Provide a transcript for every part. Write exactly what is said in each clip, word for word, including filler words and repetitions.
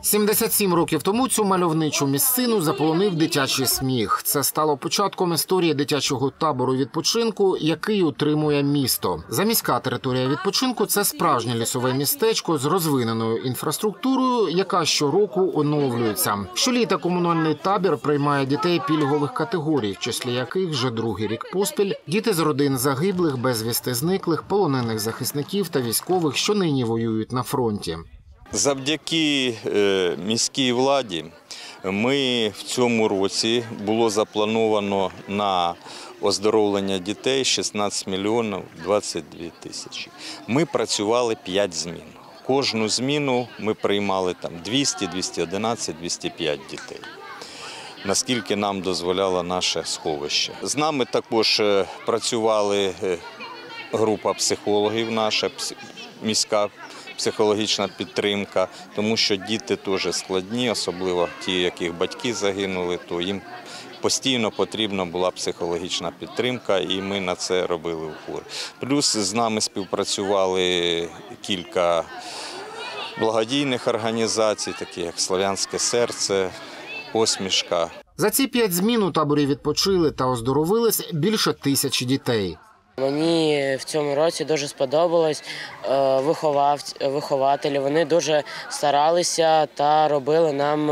сімдесят сім років тому цю мальовничу місцину заполонив дитячий сміх. Це стало початком історії дитячого табору відпочинку, який утримує місто. Заміська територія відпочинку – це справжнє лісове містечко з розвиненою інфраструктурою, яка щороку оновлюється. Щоліта комунальний табір приймає дітей пільгових категорій, в числі яких вже другий рік поспіль діти з родин загиблих, безвісти зниклих, полонених захисників та військових, що нині воюють на фронті. Завдяки міській владі ми в цьому році було заплановано на оздоровлення дітей шістнадцять мільйонів двадцять дві тисячі. Ми працювали п'ять змін. Кожну зміну ми приймали там двісті, двісті одинадцять, двісті п'ять дітей, наскільки нам дозволяло наше сховище. З нами також працювали група психологів, наша міська психологічна підтримка, тому що діти теж складні, особливо ті, яких батьки загинули, то їм постійно потрібна була психологічна підтримка, і ми на це робили упор. Плюс з нами співпрацювали кілька благодійних організацій, такі як «Слов'янське серце», «Посмішка». За ці п'ять змін у таборі відпочили та оздоровились більше тисячі дітей. Мені в цьому році дуже сподобалось вихователі. Вони дуже старалися та робили нам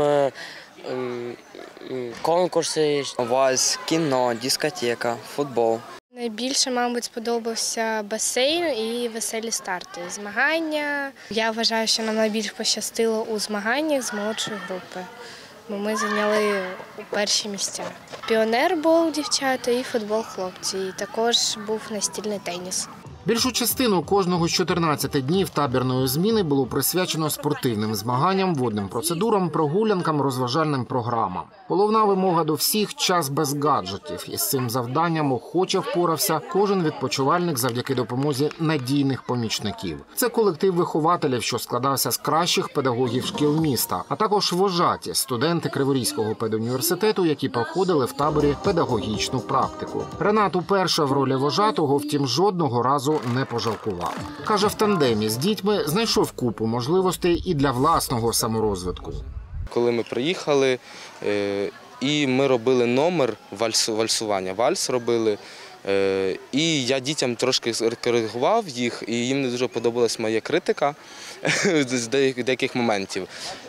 конкурси. Вальс, кіно, дискотека, футбол. Найбільше, мабуть, сподобався басейн і веселі старти. Змагання. Я вважаю, що нам найбільш пощастило у змаганнях з молодшої групи. Бо ми зайняли перші місця. Піонербол дівчата і футбол хлопці. І також був настільний теніс. Більшу частину кожного з чотирнадцяти днів табірної зміни було присвячено спортивним змаганням, водним процедурам, прогулянкам, розважальним програмам. Головна вимога до всіх – час без гаджетів. І з цим завданням охоче впорався кожен відпочивальник завдяки допомозі надійних помічників. Це колектив вихователів, що складався з кращих педагогів шкіл міста, а також вожаті – студенти Криворізького педуніверситету, які проходили в таборі педагогічну практику. Ренат уперше в ролі вожатого, втім, жодного разу не пожалкував. Каже, в тандемі з дітьми знайшов купу можливостей і для власного саморозвитку. Коли ми приїхали, і ми робили номер вальсування, вальс робили, і я дітям трошки коригував їх, і їм не дуже подобалась моя критика з деяких моментів.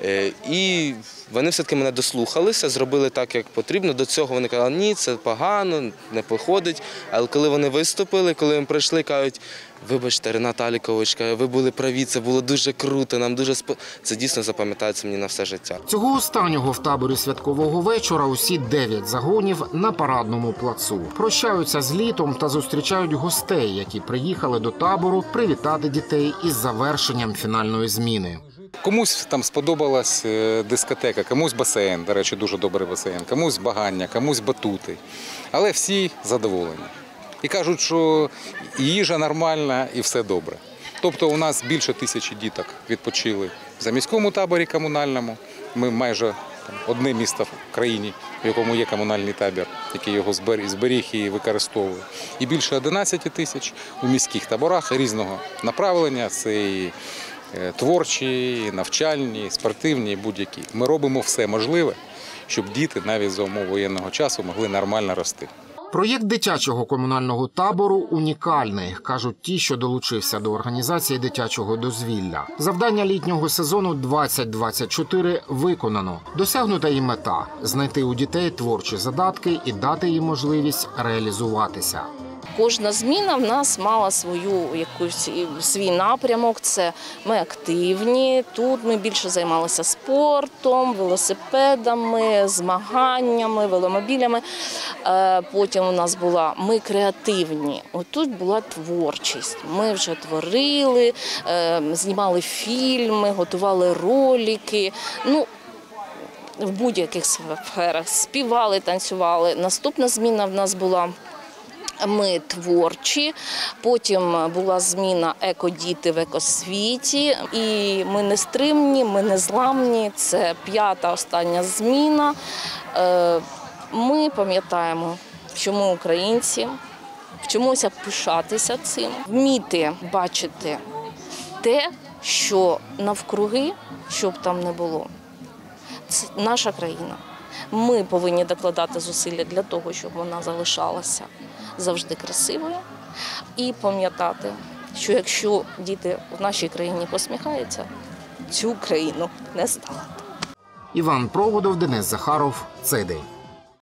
І вони все-таки мене дослухалися, зробили так, як потрібно. До цього вони казали, ні, це погано, не походить. Але коли вони виступили, коли ми прийшли, кажуть, вибачте, Ренат Алікович, ви були праві, це було дуже круто, нам дуже спо... Це дійсно запам'ятається мені на все життя. Цього останнього в таборі святкового вечора усі дев'ять загонів на парадному плацу. Прощаються з літом та зустрічають гостей, які приїхали до табору привітати дітей із завершенням фінальної зміни. Комусь там сподобалась дискотека, комусь басейн, до речі, дуже добрий басейн, комусь змагання, комусь батути. Але всі задоволені. І кажуть, що їжа нормальна і все добре. Тобто у нас більше тисячі діток відпочили в заміському таборі комунальному. Ми майже там, одне місто в країні, в якому є комунальний табір, який його зберіг і використовує. І більше одинадцяти тисяч у міських таборах різного направлення. Це і творчі, і навчальні, і спортивні, і будь-які. Ми робимо все можливе, щоб діти навіть за умов воєнного часу могли нормально рости. Проєкт дитячого комунального табору унікальний, кажуть ті, що долучився до організації дитячого дозвілля. Завдання літнього сезону двадцять двадцять чотири виконано. Досягнута і мета – знайти у дітей творчі задатки і дати їм можливість реалізуватися. Кожна зміна в нас мала свою якусь свій напрямок. Це ми активні. Тут ми більше займалися спортом, велосипедами, змаганнями, веломобілями. Потім у нас була ми креативні. Отут була творчість. Ми вже творили, знімали фільми, готували ролики. Ну, в будь-яких сферах співали, танцювали. Наступна зміна в нас була. Ми творчі, потім була зміна «Екодіти в екосвіті», і ми нестримні, ми незламні, це п'ята остання зміна. Ми пам'ятаємо, що ми українці, вчимося пишатися цим, вміти бачити те, що навкруги, що б там не було, це наша країна. Ми повинні докладати зусилля для того, щоб вона залишалася завжди красивою. І пам'ятати, що якщо діти в нашій країні посміхаються, цю країну не здолати. Іван Проводов, Денис Захаров. Цей день.